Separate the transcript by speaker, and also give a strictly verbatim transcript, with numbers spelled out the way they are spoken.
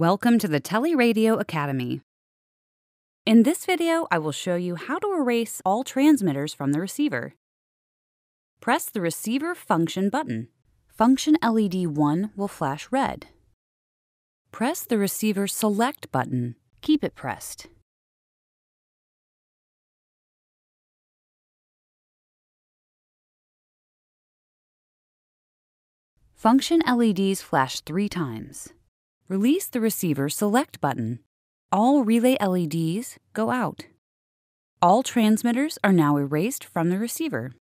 Speaker 1: Welcome to the Tele Radio Academy. In this video, I will show you how to erase all transmitters from the receiver. Press the Receiver Function button. Function L E D one will flash red. Press the Receiver Select button. Keep it pressed. Function L E Ds flash three times. Release the Receiver Select button. All relay L E Ds go out. All transmitters are now erased from the receiver.